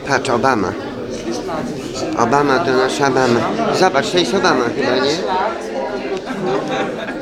Patrz, Obama. Obama to nasza Obama. Zobacz, to jest Obama chyba, nie?